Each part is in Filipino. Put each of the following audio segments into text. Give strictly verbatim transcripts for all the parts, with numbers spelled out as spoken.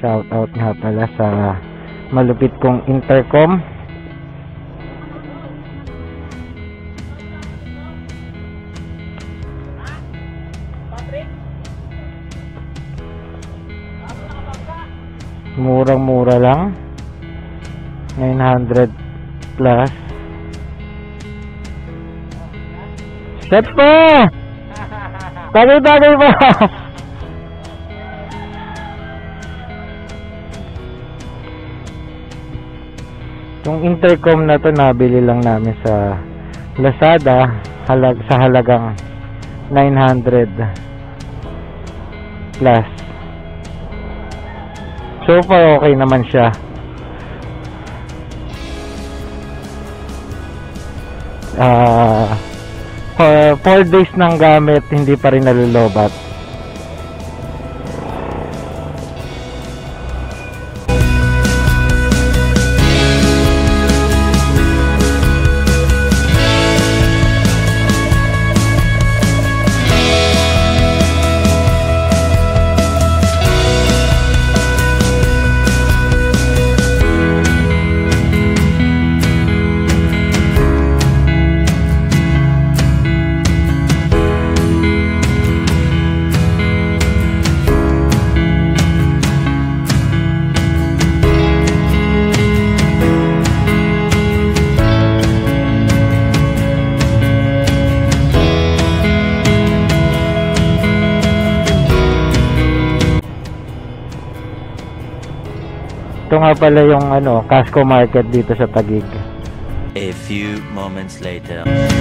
shout out nga pala sa malupit kong intercom. Murang-mura lang, nine hundred plus. Step po! Tagay-tagay po! Yung intercom na to nabili lang namin sa Lazada halag sa halagang nine hundred plus. So far okay naman siya. Ah, uh, four days nang gamit, hindi pa rin nalulobat. Ito nga pala yung ano, Casco Market dito sa Taguig. A few moments later.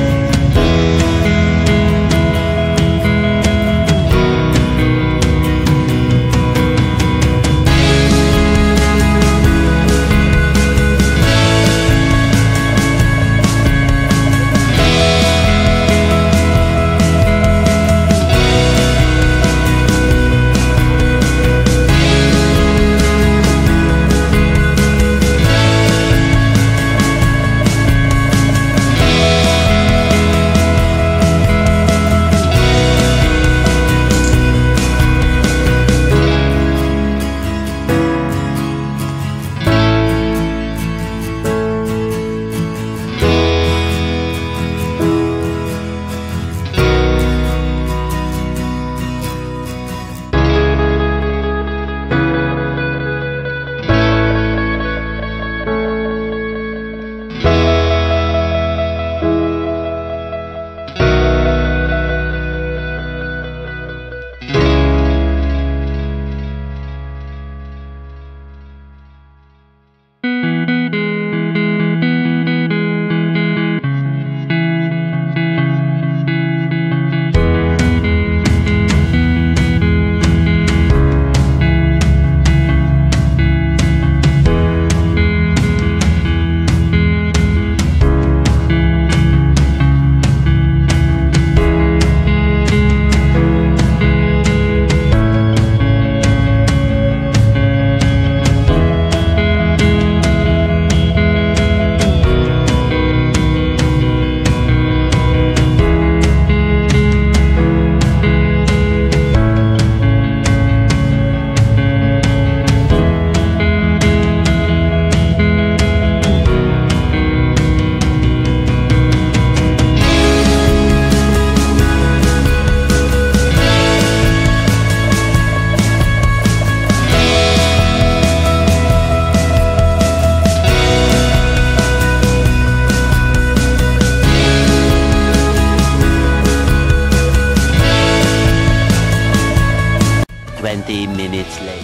twenty minutes late.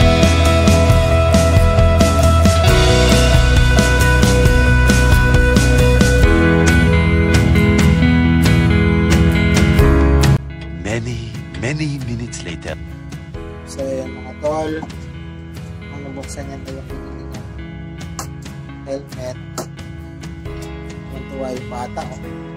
Many, many minutes later. So yan mga tol, kung nabuksan yan tayo pinili niya. Helmet. Yung tuwa yung bata, oh.